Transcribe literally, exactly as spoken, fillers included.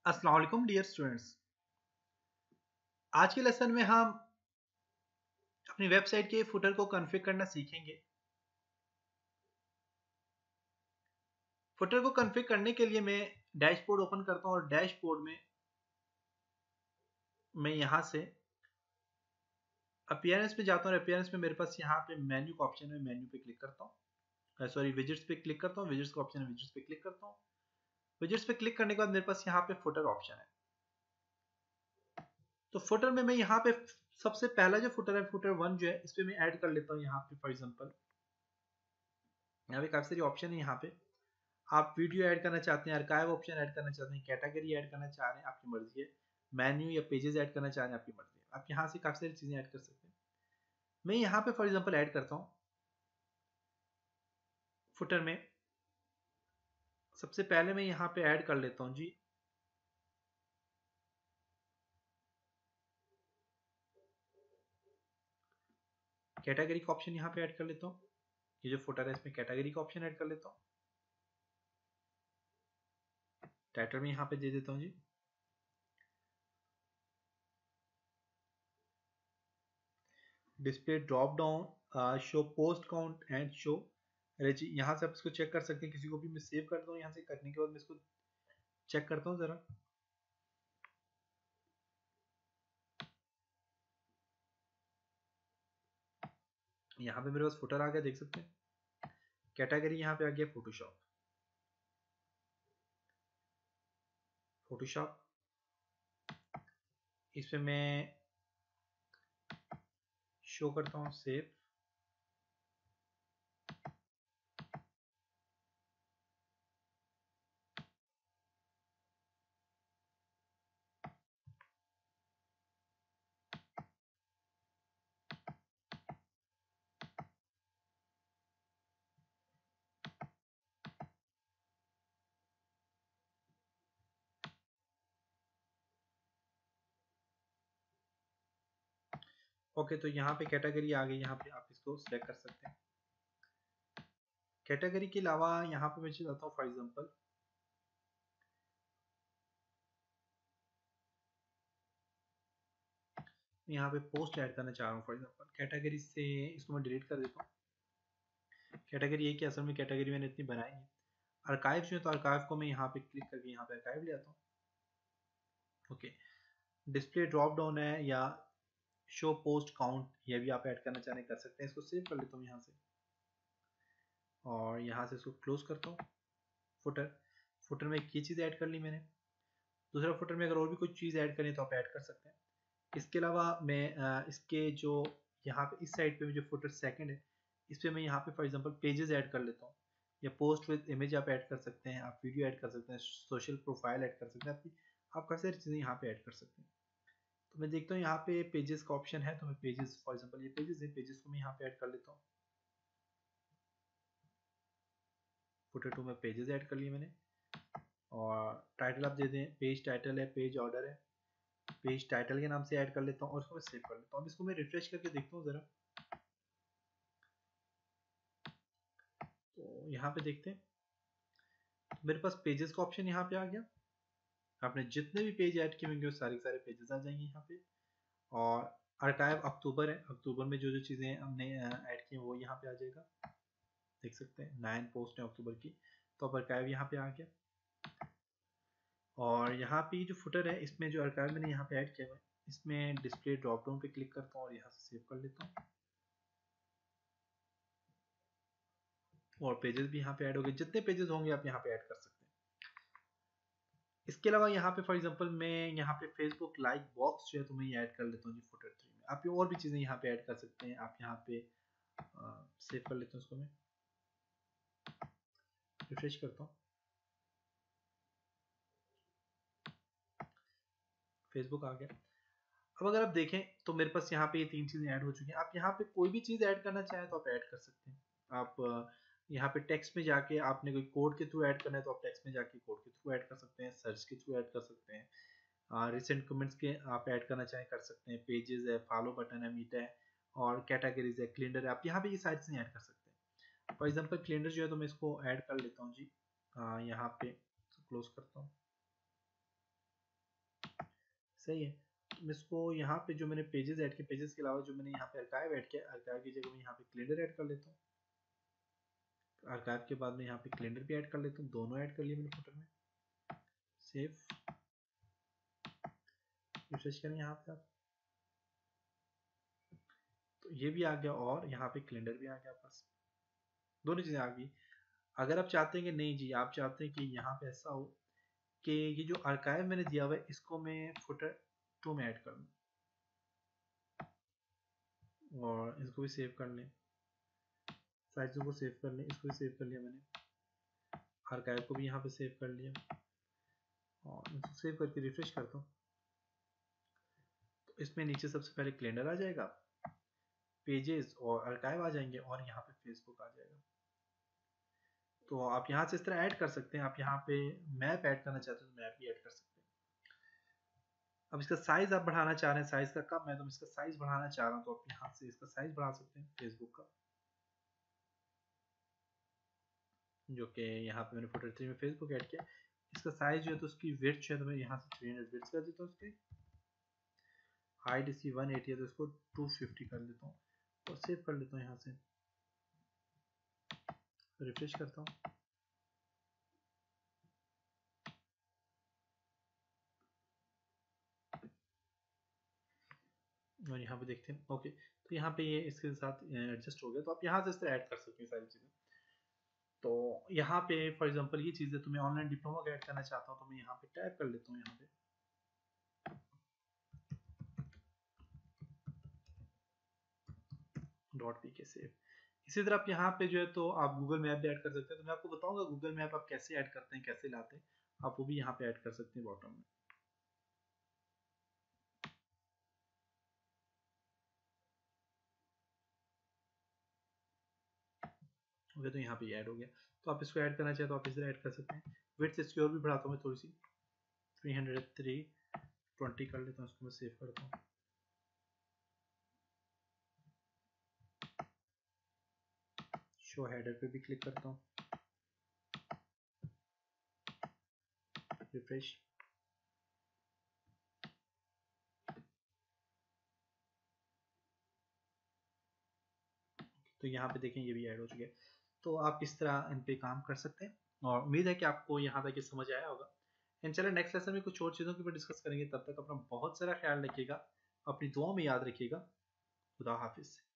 अस्सलाम वालेकुम dear students. आज के लेसन में हम अपनी वेबसाइट के फुटर को कॉन्फ़िगर करना सीखेंगे। फुटर को कॉन्फ़िगर करने के लिए मैं डैशबोर्ड ओपन करता हूँ और डैशबोर्ड में मैं यहाँ से अपीयरेंस पे जाता हूँ। अपीयरेंस में मेरे पास यहाँ पे मेन्यू का ऑप्शन है, मेन्यू पे क्लिक करता हूँ। सॉरी विजिट्स पे क्लिक करता हूँ। विजिट्स का ऑप्शन है, विजिट्स पे क्लिक करता हूँ। विजिट्स पे क्लिक करने के बाद मेरे पास यहाँ पे फुटर ऑप्शन है। तो फुटर में मैं यहाँ पे सबसे पहला जो फुटर है, फुटर वन जो है, इस पे मैं ऐड कर लेता हूँ। यहाँ पे फॉर एग्जाम्पल यहाँ पे काफी सारी ऑप्शन है। यहाँ पे आप वीडियो ऐड करना चाहते हैं, आर्काइव ऑप्शन ऐड करना चाहते हैं, कैटेगरी ऐड करना चाह रहे हैं, आपकी मर्जी है। मेन्यू या पेजेस ऐड करना चाह रहे हैं, आपकी मर्जी है। आप यहाँ से काफी सारी चीजें ऐड कर सकते हैं। मैं यहाँ पे फॉर एग्जांपल ऐड करता हूँ फुटर में। सबसे पहले मैं यहाँ पे ऐड कर लेता हूँ जी कैटेगरी का ऑप्शन। यहाँ पे ऐड कर लेता हूँ। ये जो फुटर है इसमें कैटेगरी का ऑप्शन ऐड कर लेता हूँ। टाइटल में यहाँ पे दे देता हूँ जी display drop down show post count and show. अरे जी, यहाँ से आप इसको चेक कर सकते हैं। किसी को भी मैं सेव करता हूँ। यहाँ से करने के बाद मैं इसको चेक करता हूँ जरा। यहाँ पे मेरे पास फुटर आ गया, देख सकते हैं। कैटेगरी यहाँ पे आ गया फोटोशॉप। फोटोशॉप इस पे मैं शो करता हूँ सेव। ओके, तो यहाँ पे कैटेगरी आ गई। यहाँ पे आप इसको सिलेक्ट कर सकते हैं। कैटेगरी के अलावा यहाँ पे मैं चाहता हूँ फॉर एग्जांपल यहाँ पे पोस्ट ऐड करना चाह रहा हूँ। फॉर एग्जांपल कैटेगरी से इसको मैं डिलीट कर देता हूँ। कैटेगरी ये कि असल में कैटेगरी मैंने इतनी बनाई है। आर्काइव जो है, तो आर्काइव को मैं यहाँ पे क्लिक करके यहाँ पे आर्काइव ले आता हूँ। ओके, डिस्प्ले ड्रॉप डाउन है या शो पोस्ट काउंट, ये भी आप ऐड करना चाहें कर सकते हैं। इसको सेव कर लेता हूँ यहाँ से और यहाँ से इसको क्लोज करता हूँ। फुटर फुटर में एक ये चीज़ ऐड कर ली मैंने। दूसरा फुटर में अगर और भी कुछ चीज़ ऐड करें तो आप ऐड कर सकते हैं। इसके अलावा मैं अ, इसके जो यहाँ पे इस साइड पे जो फुटर सेकंड है, इस पे मैं यहाँ पे फॉर एग्जांपल पेजेस ऐड कर लेता हूँ या पोस्ट विद इमेज आप ऐड कर सकते हैं, आप वीडियो ऐड कर सकते हैं, सोशल प्रोफाइल ऐड कर सकते हैं। आपकी आप काफ़ी सारी चीज़ें यहाँ पे ऐड कर सकते हैं। तो मैं देखता हूँ यहाँ पे पेजेस का ऑप्शन है, तो मैं पेजेस फॉर एग्जांपल ये पेजेस है, पेजेस को मैं यहाँ पे ऐड कर लेता हूँ। फुटर टू में पेजेस ऐड कर लिए मैंने और टाइटल आप दे दें। पेज टाइटल है, पेज ऑर्डर है, पेज टाइटल के नाम से ऐड कर लेता हूँ और इसको मैं सेव कर लेता हूँ। अब इसको मैं रिफ्रेश करके देखता हूँ ज़रा। तो यहाँ पे देखते हैं, तो मेरे पास पेजेस का ऑप्शन यहाँ पे आ गया। आपने जितने भी पेज ऐड किए होंगे वो सारे सारे पेजेस आ जाएंगे यहाँ पे। और आर्काइव अक्टूबर है, अक्टूबर में जो जो चीज़ें हमने ऐड की वो यहाँ पे आ जाएगा। देख सकते हैं नाइन पोस्ट है अक्टूबर की, तो अब आर्काइव यहाँ पे आ गया। और यहाँ पे जो फुटर है इसमें जो आर्काइव मैंने यहाँ पे ऐड किया हुआ है, इसमें डिस्प्ले ड्रॉप डाउन पे क्लिक करता हूँ और यहाँ से सेव कर लेता हूँ। और पेजेस भी यहाँ पे ऐड हो गए। जितने पेजेस होंगे आप यहाँ पे ऐड कर सकते हैं। इसके अलावा यहाँ पे फॉर एग्जांपल मैं यहाँ पे फेसबुक लाइक बॉक्स जो है तो मैं ये ऐड कर लेता हूँ जी फुटर थ्री में। आप और भी चीज़ें यहाँ पे ऐड कर सकते हैं। आप यहाँ पे सेव कर लेता हूँ इसको, मैं रिफ्रेश करता हूँ। फेसबुक आ गया। अब अगर आप देखें तो मेरे पास यहाँ पे ये तीन चीज़ें ऐड हो चुकी हैं। आप यहाँ पे कोई भी चीज़ ऐड करना चाहें तो आप ऐड कर सकते हैं। आप अ, यहाँ पे टेक्स्ट में जाके आपने कोई कोड के थ्रू ऐड करना है तो आप टेक्स्ट में जाके कोड के थ्रू ऐड कर सकते हैं, सर्च के थ्रू ऐड कर सकते हैं। रिसेंट कमेंट्स के आप ऐड करना चाहें कर सकते हैं। पेजेस है, फॉलो बटन है, मीट है और कैटेगरीज है, कैलेंडर है। आप यहाँ पे ये सारी चीज़ें ऐड कर सकते हैं। फॉर एग्जाम्पल कैलेंडर जो है तो मैं इसको ऐड कर लेता हूँ जी। अ, यहाँ पे क्लोज करता हूँ। सही है। तो इसको यहाँ पे जो मैंने पेजेस ऐड किए, पेजेस के अलावा जो मैंने यहाँ पे आर्काइव ऐड किया, आर्काइव की जगह मैं यहाँ पे कैलेंडर ऐड कर लेता हूँ। आर्काइव के बाद में यहाँ पे कैलेंडर भी ऐड कर लेता हूँ, दोनों ऐड कर लिए मैंने फुटर में। सेव, रिफ्रेश करें यहाँ पे आप, तो ये भी आ गया और यहाँ पे कैलेंडर भी आ गया पास, दोनों चीजें आ गई। अगर आप चाहते हैं कि नहीं जी, आप चाहते हैं कि यहाँ पे ऐसा हो कि ये जो आर्काइव मैंने दिया हुआ है इसको मैं फुटर टू में ऐड कर दूँ, और इसको भी सेव कर लें, साइजों को सेव कर लें, इसको भी सेव कर लिया मैंने, आर्काइव को भी यहाँ पे सेव कर लिया, और इसको सेव करके रिफ्रेश करता हूँ। तो इसमें नीचे सबसे पहले कैलेंडर आ जाएगा, पेजेस और आर्काइव आ जाएंगे, और यहाँ पे फेसबुक आ जाएगा। तो आप यहाँ से इस तरह ऐड कर सकते हैं। आप यहाँ पे मैप ऐड करना चाहते हैं तो मैप भी ऐड कर सकते हैं। अब इसका साइज आप बढ़ाना चाह रहे हैं, साइज का कम है तो मैं इसका साइज बढ़ाना चाह रहा हूँ, तो आप यहाँ से इसका साइज बढ़ा सकते हैं फेसबुक का, जो कि यहाँ पे मैंने फुटर थ्री में फेसबुक ऐड किया। इसका साइज जो है तो उसकी विड्थ जो है तो मैं यहाँ से थ्री हंड्रेड विड्थ कर देता हूँ उसकी, हाइट इसकी वन एटी है तो इसको टू फिफ्टी कर देता हूँ, और सेव कर लेता हूँ यहाँ से, रिफ्रेश करता हूँ। और यहाँ पे देखते हैं, ओके, तो यहाँ पे ये इसके साथ एडजस्ट हो गया। तो आप यहाँ से इस तरह ऐड कर सकते हैं सारी चीज़ें। तो यहाँ पे फॉर एग्जांपल ये चीज़ है तो मैं ऑनलाइन डिप्लोमा का ऐड करना चाहता हूँ, तो मैं यहाँ पे टाइप कर लेता हूँ, यहाँ पे डॉट पी के सेव। इसी तरह आप यहाँ पे जो है तो आप गूगल मैप भी ऐड कर सकते हैं। तो मैं आपको बताऊंगा गूगल मैप आप कैसे ऐड करते हैं, कैसे लाते हैं, आप वो भी यहाँ पे ऐड कर सकते हैं बॉटम में। ओके, तो यहाँ पे ऐड हो गया। तो आप इसको ऐड करना चाहे तो आप इसे ऐड कर सकते हैं। विड्थ इसकी और भी बढ़ाता हूँ मैं थोड़ी सी, थ्री हंड्रेड थ्री ट्वेंटी कर लेता हूँ, इसको मैं सेव करता हूँ। शो हेडर पे भी क्लिक करता हूँ, रिफ्रेश। तो यहाँ पे देखें ये भी ऐड हो चुके हैं। तो आप इस तरह इन पे काम कर सकते हैं, और उम्मीद है कि आपको यहाँ तक ये समझ आया होगा। एंड चलो नेक्स्ट लेसन में कुछ और चीज़ों के ऊपर डिस्कस करेंगे। तब तक अपना बहुत सारा ख्याल रखिएगा, अपनी दुआओं में याद रखिएगा। खुदा हाफिज़।